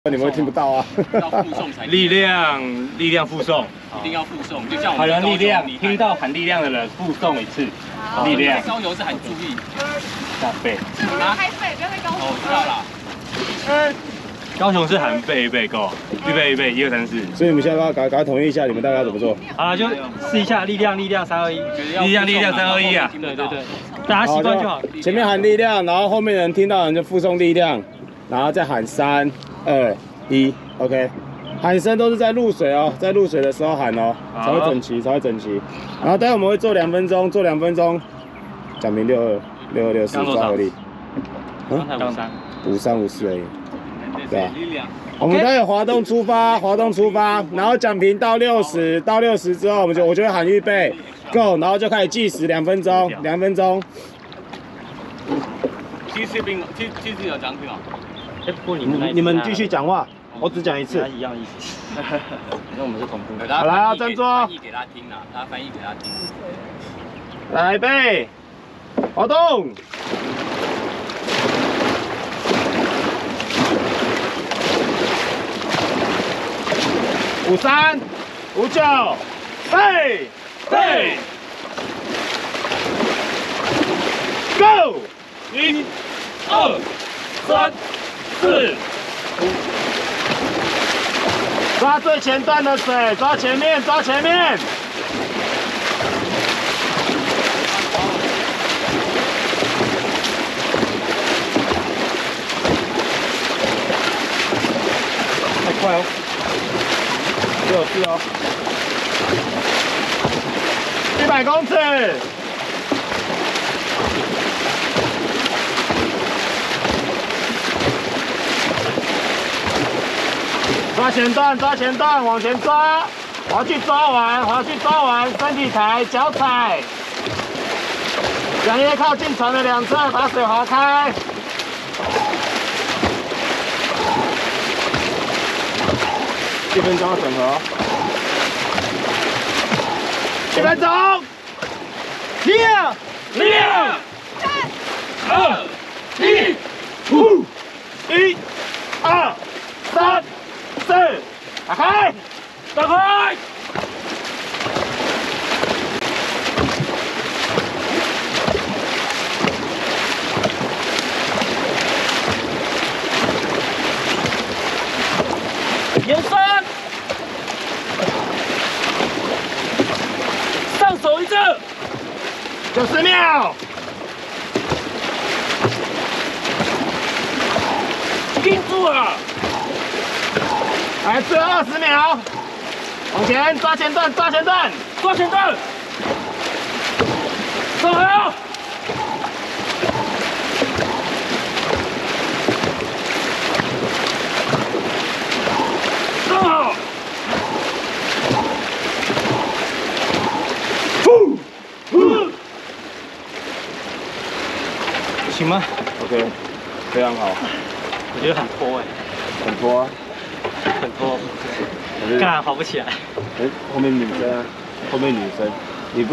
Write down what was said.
你们会听不到啊。 要附送才力量附送， 一定要附送，就像我好们人力量，听到喊力量的人附送一次，力量。 高雄是喊注意， 下背。 开背，不要再高雄。 我知道了。 高雄是喊背背够，预备1、2、3、4。 所以你们现在要赶快统一一下，你们大概要怎么做？ 好了，就试一下力量3、2、1，力量3、2、1啊！对，大家习惯就好。 前面喊力量，然后后面人听到人就附送力量，然后再喊3、2、1 ，OK。喊声都是在入水哦，在入水的时候喊哦，才会整齐，然后待会我们会做2分钟，做2分钟，讲明6264抓合力。 刚才 5354而已。对啊。我们待会滑动出发，然后奖评到60之后，我就会喊预备 ，Go， 然后就开始计时2分钟。 其实有奖品哦。 不过你们继续讲话，我只讲一次。 一样意思。因为我们是同步。 好来啊，站住！ 翻译给他听啊，他翻译给他听。 来，预备，滑动。53、59，备，Go！ 1、2、3、4、5，抓最前段的水，抓前面。太快哦！64哦，100公尺，抓前段，往前抓，滑去抓完，身体抬，脚踩，桨叶靠近船的2侧，把水划开。1分钟要整合，1分钟，力量，3、2、1，呼，1、2、3、4，打开。 延伸，上手一阵 ，90秒， 盯住了， 来最后20秒，往前抓前段， 走好。行吗 ？OK， 非常好。 我觉得很拖哎， 很拖啊， 干好不起来。 后面女生。